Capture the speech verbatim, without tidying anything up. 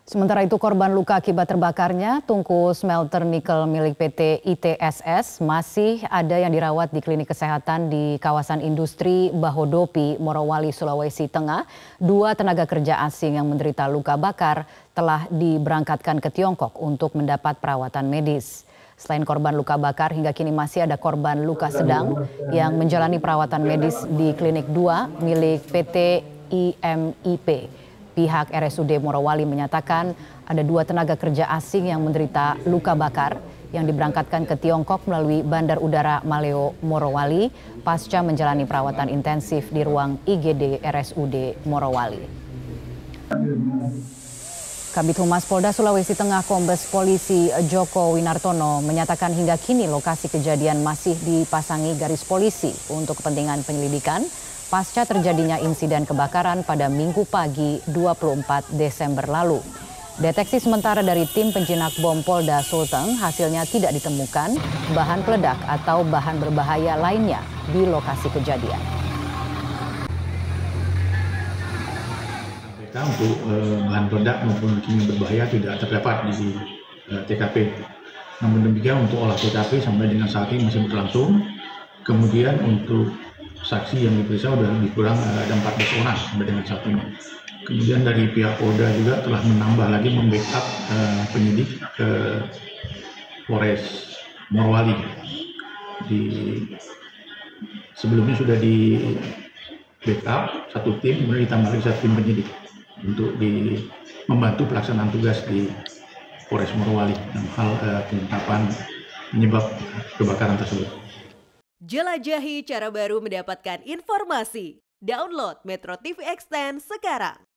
Sementara itu korban luka akibat terbakarnya tungku smelter nikel milik P T I T S S masih ada yang dirawat di klinik kesehatan di kawasan industri Bahodopi, Morowali, Sulawesi Tengah. Dua tenaga kerja asing yang menderita luka bakar telah diberangkatkan ke Tiongkok untuk mendapat perawatan medis. Selain korban luka bakar, hingga kini masih ada korban luka sedang yang menjalani perawatan medis di klinik dua milik P T I M I P. Pihak R S U D Morowali menyatakan ada dua tenaga kerja asing yang menderita luka bakar yang diberangkatkan ke Tiongkok melalui Bandar Udara Maleo Morowali pasca menjalani perawatan intensif di ruang I G D R S U D Morowali. Kabid Humas Polda Sulawesi Tengah Kombes Polisi Joko Winartono menyatakan hingga kini lokasi kejadian masih dipasangi garis polisi untuk kepentingan penyelidikan pasca terjadinya insiden kebakaran pada Minggu pagi dua puluh empat Desember lalu. Deteksi sementara dari tim penjinak bom Polda Sulteng hasilnya tidak ditemukan bahan peledak atau bahan berbahaya lainnya di lokasi kejadian. Untuk eh, bahan peledak maupun kimia berbahaya tidak terdapat di eh, T K P. Namun demikian untuk olah T K P sampai dengan saat ini masih berlangsung. Kemudian untuk saksi yang diperiksa sudah lebih kurang ada empat belas orang sampai dengan saat ini. Kemudian dari pihak Polda juga telah menambah lagi membackup uh, penyidik ke Polres Morowali. Di sebelumnya sudah di backup satu tim, kemudian ditambah lagi satu tim penyidik untuk di membantu pelaksanaan tugas di Polres Morowali dalam hal uh, pengungkapan penyebab kebakaran tersebut. Jelajahi cara baru mendapatkan informasi. Download Metro T V Extend sekarang.